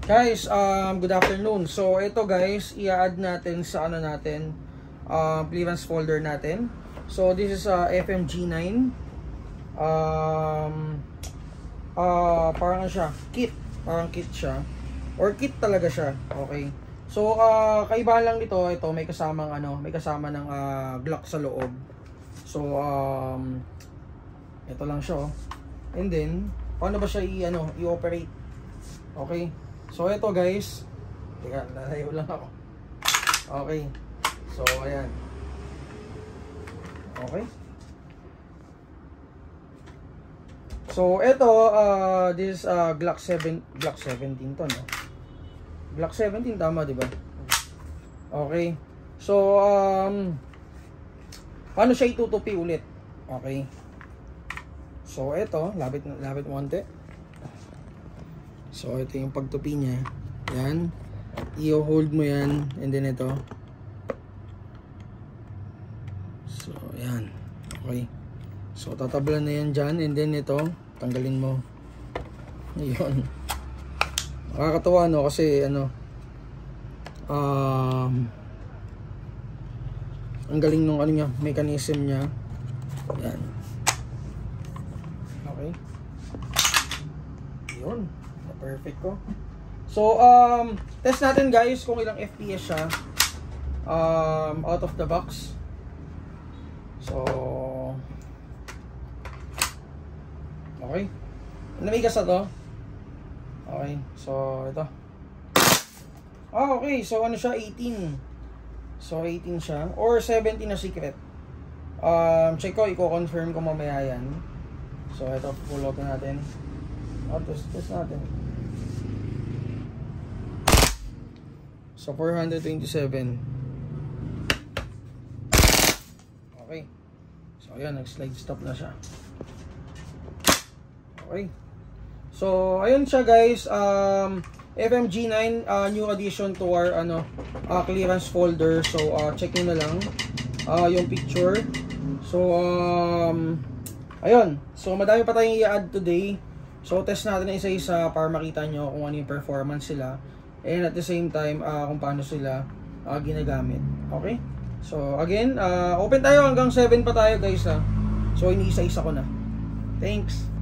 Guys, good afternoon. So, ito guys, i-add natin sa ano natin, clearance folder natin. So, this is FMG9. Parang siya, kit. Parang kit siya. Or kit talaga siya. Okay. So, kaibahan lang nito, ito may kasamang may kasama ng Glock sa loob. So, ito lang siya, oh. And then, paano ba siya i-operate? Okay. So, ito guys. Teka, lalayo lang ako. Okay. So, ayan. Okay. So, ito, this Glock 17 to, no? Glock 17, tama, di ba? Okay. So, paano siya itutupi ulit? Okay. So, ito, lapit mo konti. So, ito yung pagtupi niya. Yan. I-hold mo yan. And then ito. So, yan. Okay. So, tatablan na yan dyan. And then ito, tanggalin mo. Ayun. Nakakatawa, no? Kasi, ang galing nung niya, mechanism niya. Yan. Okay. Yun. Perfect ko. So, test natin guys kung ilang FPS siya out of the box. So, okay. Namigas na to. Okay. So, ito. Okay. So, ano siya? 18. So, 18 siya. Or 17 na secret. Check ko. I-confirm ko mamaya yan. So, ito. Pull out natin. Test natin. So, 427. Okay. So, ayan. Nag-slide stop na siya. Okay. So, ayun siya guys. FMG9, new addition to our clearance folder. So, check nyo na lang yung picture. So, ayun. So, madami pa tayong i-add today. So, test natin na isa-isa para makita nyo kung ano yung performance sila. And at the same time, kung paano sila ginagamit. Okay? So, again, open tayo hanggang 7 pa tayo guys. So, iniisa-isa ko na. Thanks!